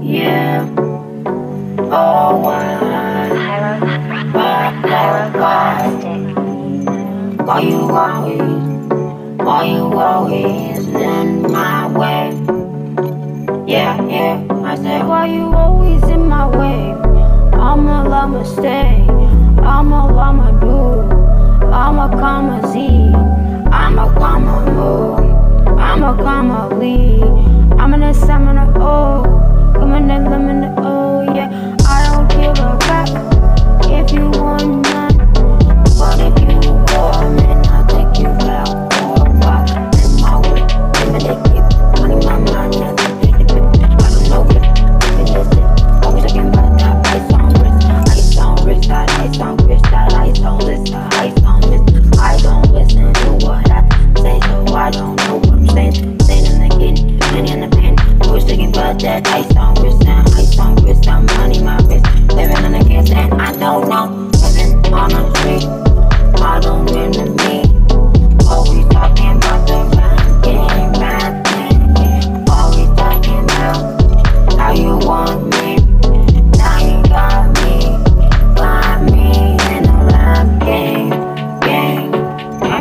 yeah. Oh, why? Why you always in my way? Yeah, yeah. I said, why you always in my way? I'ma stay, I'ma do, I'ma come and see, I'ma come and move, I'ma come and leave. I'm in the oh, coming in the oh, yeah. I don't give a crap if you want none, but if you want me, I'll take you out for a while. In my way, give me the money, my mind, I don't know it, always looking back, that ice on wrist, that ice on wrist, that ice on list, that ice on list. I don't listen to what I say, so I don't know what I'm saying. Saying in the kid, money in the pen, always thinking about that ice on wrist, that ice on wrist, that money my wrist. Living in the kids and I don't know, living on the street, I don't win with me. Always talking about the rhyme game, always talking about how you want me. Now you got me in a rap game, got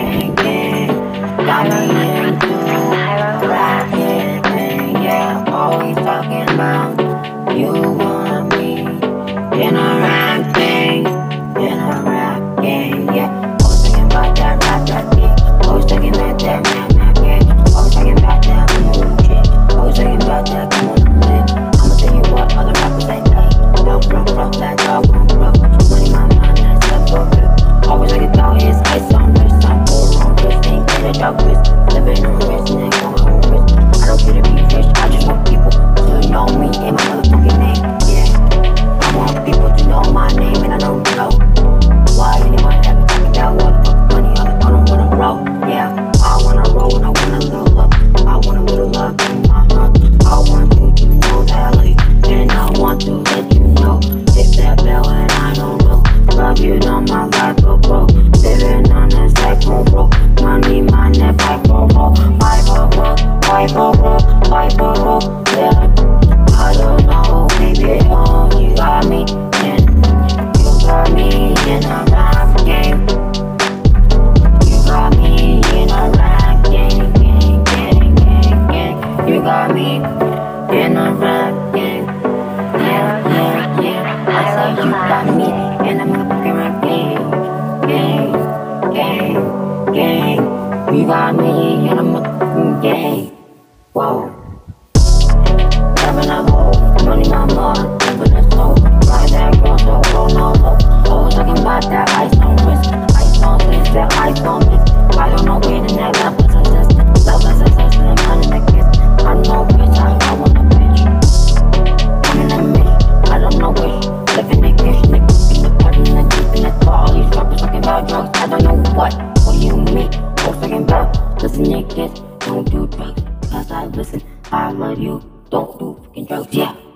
me into rap game, yeah. Always talking about you want me in a rap game, yeah. Always thinking about that rap game, always thinking about that rap game, always thinking about that move shit, always thinking about that come on live. I'ma tell you what other rappers they play, don't bro, that dog won't bro. Money my mind, that's up for real. Always thinking about his ice on wrist, I'm full on wrist, ain't get a dog wrist, living on wrist, and ain't going on wrist. I don't care to be rich, I just want people to know me and my motherfucking name, yeah. I want people to know my name and I don't know why anyone ever talking about what the fuck money I don't wanna roll, yeah. I wanna roll and I wanna little love, I want a little love in my heart. I want you to know that I love you, and I want to let you know. Hit that bell and I don't know, love you on my life, bro. Living on the cycle, bro. Money, my neck, fight for roll, yeah. I don't know, baby, oh, you got me in a rap game. You got me in a rap game, You got me in a rap game, yeah. I said you got me in a motherfucking rap game. You got me in a motherfucking game. Whoa. Having a hole, money my mind, living a soul. Ride that girl, so roll no low. Always talking about that ice on wrist, ice on this, that ice on this. I don't know where the next love is assist, and I'm in the kiss. I don't know which I want a bitch. I'm in the mix, I don't know which. Living in the kitchen, in the party, in the deep, in the car. All these rappers talking about drugs, I don't know what do you mean? Always talking about, listen to kids, don't do drugs, cause I listen, I love you, don't do fucking drugs, yeah.